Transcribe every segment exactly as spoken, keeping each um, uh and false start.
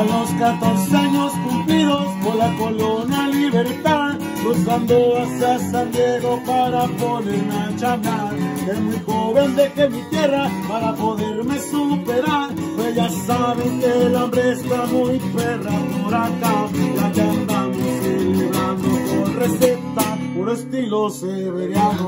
A los catorce años cumplidos por la colonia Libertad, cruzando hacia San Diego para ponerme a chambear. De muy joven dejé mi tierra para poderme superar, pues ya saben que el hambre está muy perra por acá. La que andamos celebrando con receta, puro estilo severiano.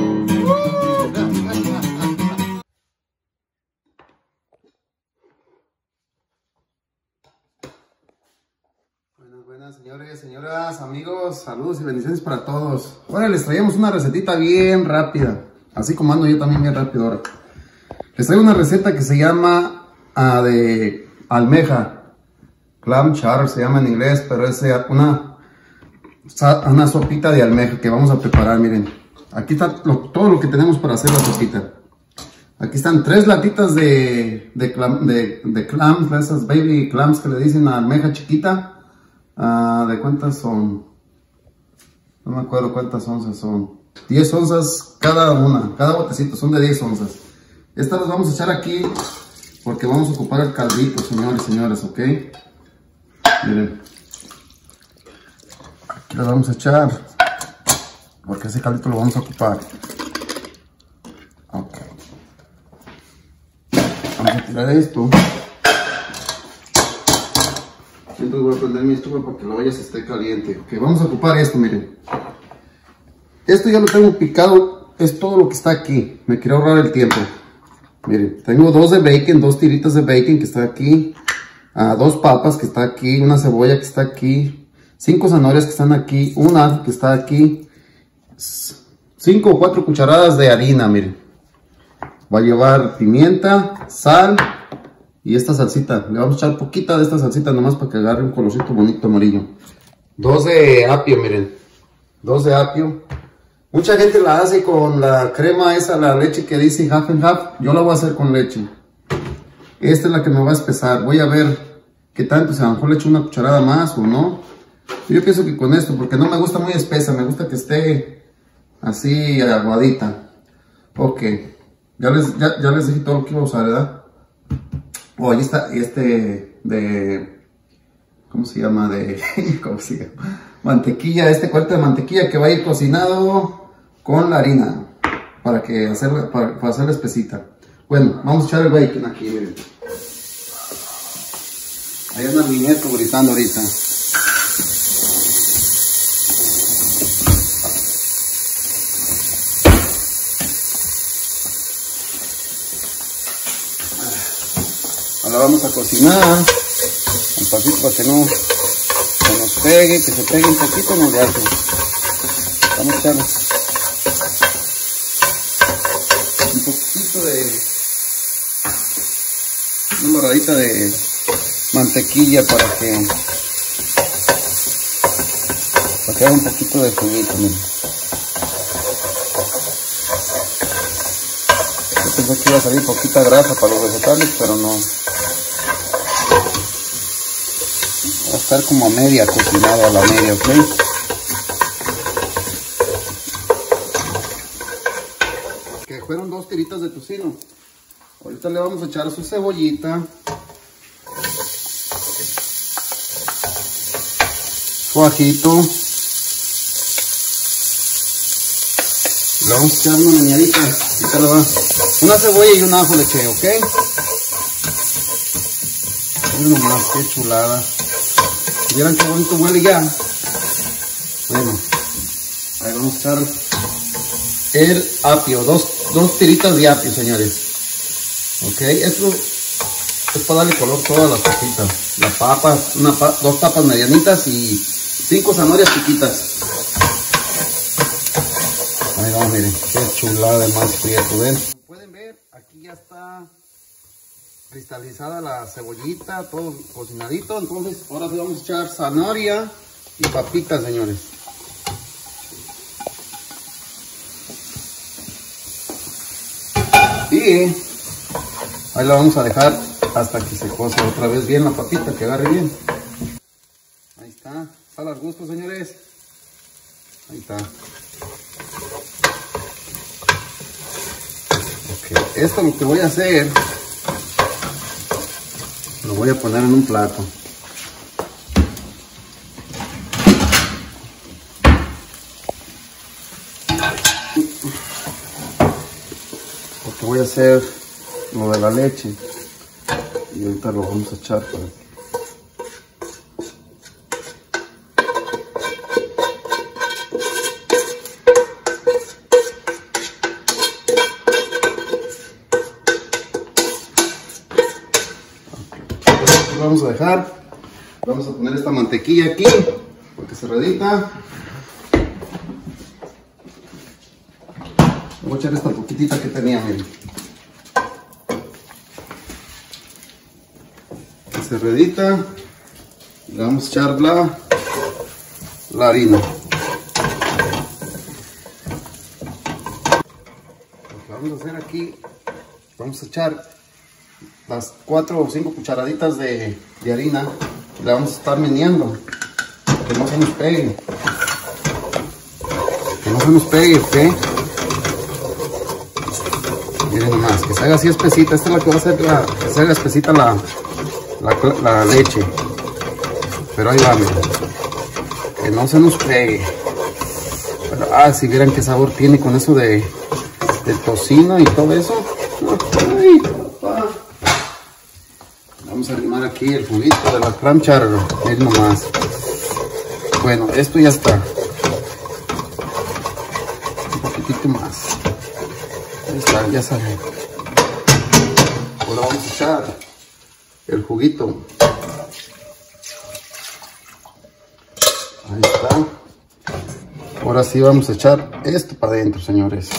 Buenas, buenas, señores, señoras, amigos, saludos y bendiciones para todos. Ahora les traemos una recetita bien rápida, así como ando yo también bien rápido ahora. Les traigo una receta que se llama uh, de almeja, clam chowder se llama en inglés, pero es una, una sopita de almeja que vamos a preparar. Miren, aquí está lo, todo lo que tenemos para hacer la sopita. Aquí están tres latitas de, de, clam, de, de clams, esas baby clams que le dicen a almeja chiquita. Uh, ¿De cuántas son? No me acuerdo cuántas onzas son. diez onzas cada una, cada botecito, son de diez onzas. Estas las vamos a echar aquí porque vamos a ocupar el caldito, señores y señoras, ¿ok? Miren. Aquí las vamos a echar porque ese caldito lo vamos a ocupar. Ok. Vamos a tirar esto. Entonces voy a prender mi estufa para que la olla se esté caliente. Ok, vamos a ocupar esto, miren. Esto ya lo tengo picado, es todo lo que está aquí. Me quiero ahorrar el tiempo. Miren, tengo dos de bacon, dos tiritas de bacon que está aquí. Uh, dos papas que está aquí, una cebolla que está aquí. Cinco zanahorias que están aquí, una que está aquí. Cinco o cuatro cucharadas de harina, miren. Va a llevar pimienta, sal. Y esta salsita, le vamos a echar poquita de esta salsita nomás para que agarre un colorcito bonito amarillo. Dos de apio, miren. Dos de apio. Mucha gente la hace con la crema esa, la leche que dice half and half. Yo la voy a hacer con leche. Esta es la que me va a espesar. Voy a ver qué tanto, si a lo mejor le echo una cucharada más o no. Yo pienso que con esto, porque no me gusta muy espesa, me gusta que esté así aguadita. Ok. Ya les, ya, ya les dije todo lo que iba a usar, ¿verdad? Oh, ahí está este de, ¿cómo se llama? De, ¿cómo se llama? Mantequilla, este cuarto de mantequilla que va a ir cocinado con la harina para que hacerla, para, para hacerla espesita. Bueno, vamos a echar el bacon aquí, miren. Ahí anda mi nieto gritando ahorita. Ahora vamos a cocinar un pasito para que no se nos pegue, que se pegue un poquito, no le hace. Vamos a echar un poquito de una moradita de mantequilla para que para que haga un poquito de juguito. Miren. Yo pensé que iba a salir poquita grasa para los vegetales, pero no. Va a estar como a media cocinado, a la media, ¿ok? Que fueron dos tiritas de tocino. Ahorita le vamos a echar su cebollita, su ajito. Le vamos a echar una meñadita. Ahorita le va. Una cebolla y un ajo le eché, ¿ok? Miren nomás, qué chulada. ¿Vieran qué bonito huele ya? Bueno, ahí vamos a echar el apio, dos, dos tiritas de apio, señores. Ok, esto es para darle color a todas las papitas. Las papas, una, dos papas medianitas y cinco zanahorias chiquitas. Ahí vamos, miren, qué chulada de más prieto, ven. Como pueden ver, aquí ya está cristalizada la cebollita, todo cocinadito. Entonces ahora sí vamos a echar zanahoria y papitas, señores. Y ahí la vamos a dejar hasta que se cosa otra vez bien la papita, que agarre bien. Ahí está, sal al gusto, señores. Ahí está. Ok, esto lo que voy a hacer, lo voy a poner en un plato. voy a hacer lo de la leche y ahorita lo vamos a echar para que... Vamos a dejar, vamos a poner esta mantequilla aquí porque se redita. Voy a echar esta poquitita que tenía, miren, que se redita. Le vamos a echar la, la harina. Lo que vamos a hacer aquí, vamos a echar las cuatro o cinco cucharaditas de, de harina. Le vamos a estar meneando que no se nos pegue, que no se nos pegue, ¿ok? Miren nomás, que se haga así espesita. Esta es la que va a hacer la, que se haga espesita la, la, la leche. Pero ahí va, miren, que no se nos pegue. Pero, ah, si vieran qué sabor tiene con eso de, de tocino y todo eso. Ay, vamos a arrimar aquí el juguito de la clam chowder, miren nomás. Bueno, esto ya está. Un poquitito más. Ahí está, ya sale. Ahora vamos a echar el juguito. Ahí está. Ahora sí vamos a echar esto para adentro, señores.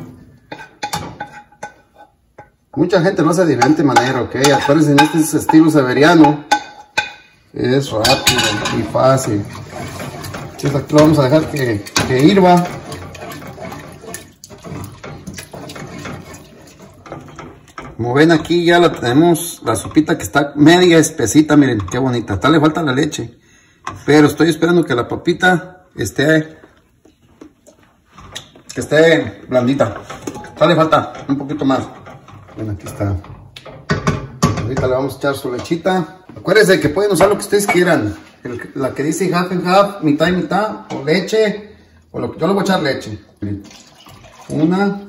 Mucha gente lo hace de diferente manera, ok. Acuérdense, en este estilo severiano es rápido y fácil. Entonces aquí lo vamos a dejar que, que hirva. Como ven, aquí ya la tenemos, la sopita que está media espesita. Miren qué bonita. Hasta le falta la leche, pero estoy esperando que la papita esté que esté blandita. Hasta le falta un poquito más. Bueno, aquí está. Ahorita le vamos a echar su lechita. Acuérdense que pueden usar lo que ustedes quieran. El, la que dice half and half, mitad y mitad, o leche, o lo que yo le voy a echar leche. Una.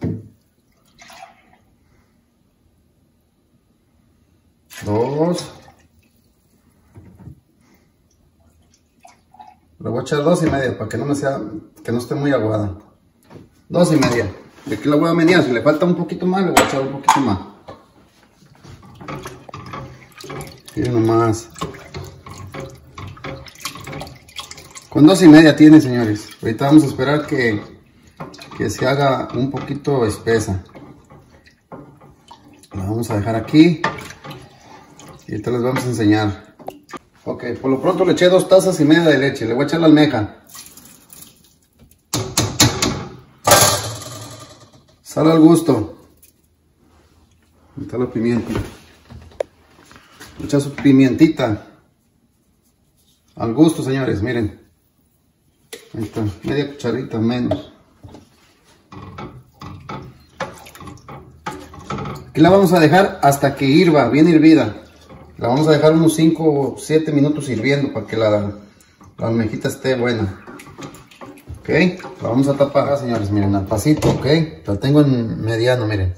Dos. Le voy a echar dos y media para que no me sea, que no esté muy aguada. Dos y media. De aquí la voy a menear. Si le falta un poquito más, le voy a echar un poquito más. Miren nomás. Con dos y media tiene, señores. Ahorita vamos a esperar que, que se haga un poquito espesa. La vamos a dejar aquí. Y ahorita les vamos a enseñar. Ok, por lo pronto le eché dos tazas y media de leche. Le voy a echar la almeja. Sal al gusto. Ahí está la pimienta. Le echa su pimientita. Al gusto, señores, miren. Ahí está, media cucharita menos. Aquí la vamos a dejar hasta que hirva, bien hervida. La vamos a dejar unos cinco o siete minutos hirviendo para que la, la almejita esté buena. Ok, la vamos a tapar, ah, señores, miren, al pasito, ok. La tengo en mediano, miren.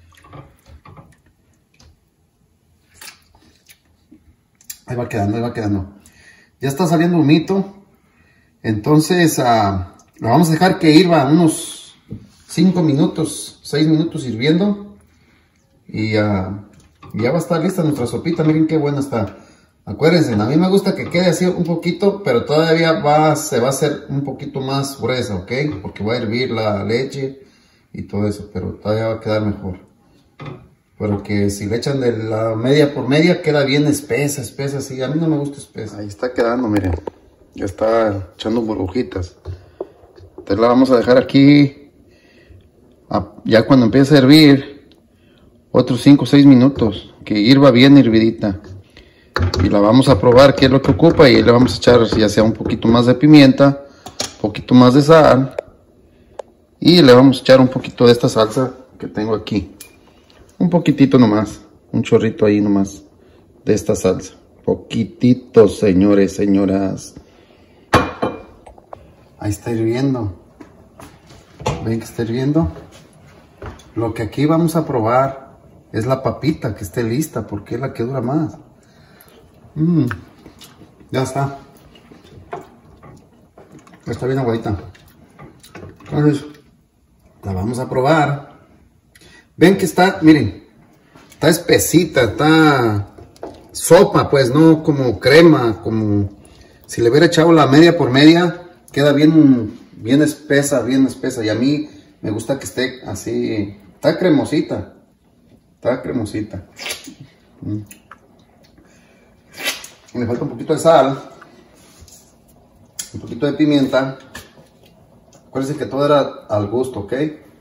Ahí va quedando, ahí va quedando. Ya está saliendo humito. Entonces, uh, la vamos a dejar que hirva unos cinco minutos, seis minutos hirviendo. Y uh, ya va a estar lista nuestra sopita. Miren qué buena está. Acuérdense, a mí me gusta que quede así un poquito, pero todavía va, se va a hacer un poquito más gruesa, ¿ok? Porque va a hervir la leche y todo eso, pero todavía va a quedar mejor. Pero que si le echan de la media por media, queda bien espesa, espesa, así. A mí no me gusta espesa. Ahí está quedando, miren. Ya está echando burbujitas. Entonces la vamos a dejar aquí, a, ya cuando empiece a hervir, otros cinco o seis minutos, que hirva bien hervidita. Y la vamos a probar qué es lo que ocupa y le vamos a echar ya sea un poquito más de pimienta, un poquito más de sal y le vamos a echar un poquito de esta salsa que tengo aquí. Un poquitito nomás, un chorrito ahí nomás de esta salsa. Poquitito, señores, señoras. Ahí está hirviendo. ¿Ven que está hirviendo? Lo que aquí vamos a probar es la papita que esté lista, porque es la que dura más. Mm, ya está. Está bien aguadita. Entonces, la vamos a probar. Ven que está, miren, está espesita, está sopa, pues, no como crema, como si le hubiera echado la media por media, queda bien, bien espesa, bien espesa. Y a mí me gusta que esté así, está cremosita, está cremosita. Mm. Le falta un poquito de sal, un poquito de pimienta. Acuérdense que todo era al gusto, ¿ok?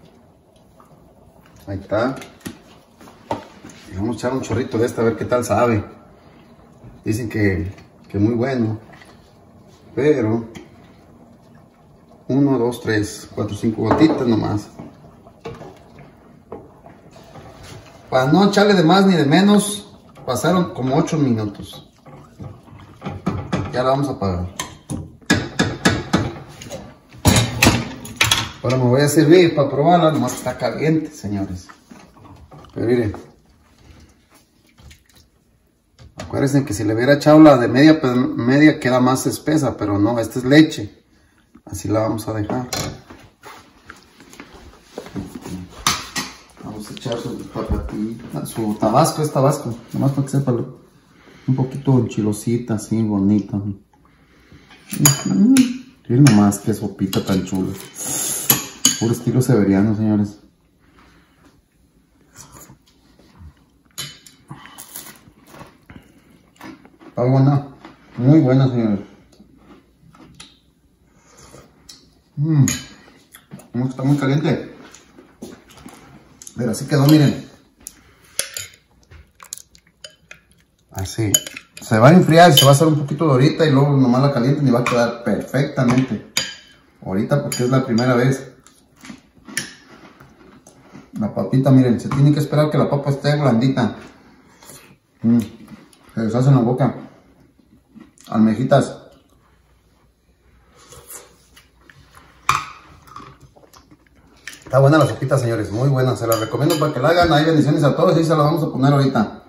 Ahí está. Y vamos a echar un chorrito de esta a ver qué tal sabe. Dicen que, que muy bueno. Pero uno, dos, tres, cuatro, cinco gotitas nomás. Para no echarle de más ni de menos, pasaron como ocho minutos. Ya la vamos a apagar. Ahora me voy a servir para probarla, nomás está caliente, señores. Pero miren. Acuérdense que si le hubiera echado la de media, media queda más espesa, pero no, esta es leche. Así la vamos a dejar. Vamos a echar su papatita, su tabasco, es tabasco. Nomás para que sepa un poquito enchilosita, así, bonita. Miren nomás qué sopita tan chula. Puro estilo severiano, señores. Está buena, muy buena, señores. Mmm, está muy caliente. Pero así quedó, miren. Así. Se va a enfriar, se va a hacer un poquito de ahorita y luego nomás la calienten y va a quedar perfectamente. Ahorita porque es la primera vez. La papita, miren, se tiene que esperar que la papa esté blandita. Mm, se deshace en la boca. Almejitas. Está buena la sopita, señores, muy buena. Se la recomiendo para que la hagan. Hay bendiciones a todos y se la vamos a poner ahorita.